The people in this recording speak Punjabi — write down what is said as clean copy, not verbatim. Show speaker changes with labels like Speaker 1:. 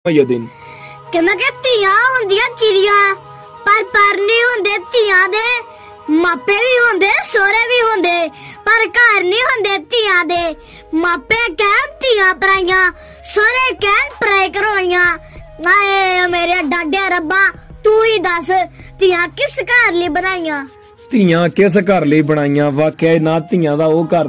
Speaker 1: ये दिन
Speaker 2: कहना कि ਧੀਆਂ ਹੁੰਦੀਆਂ ਚਿੜੀਆਂ ਪਰ ਨਹੀਂ ਹੁੰਦੇ ਧੀਆਂ ਦੇ ਮਾਪੇ ਵੀ ਹੁੰਦੇ ਸੋਹਰੇ ਵੀ ਹੁੰਦੇ ਪਰ ਘਰ ਨਹੀਂ ਹੁੰਦੇ ਧੀਆਂ ਦੇ ਮਾਪੇ ਕਹਿਣ ਧੀਆਂ ਪਰਾਈਆਂ ਸੋਹਰੇ ਕਹਿਣ ਪਰਾਏ ਕਰਵਾਈਆਂ ਆਏ ਮੇਰੇ ਡਾਡੇ ਰੱਬਾ ਤੂੰ ਹੀ ਦੱਸ ਧੀਆਂ ਕਿਸ ਘਰ ਲਈ ਬਣਾਈਆਂ
Speaker 1: ਧੀਆਂ ਕਿਸ ਘਰ ਲਈ ਬਣਾਈਆਂ ਵਾਕਿਆ ਨਾ ਧੀਆਂ ਦਾ ਉਹ ਘਰ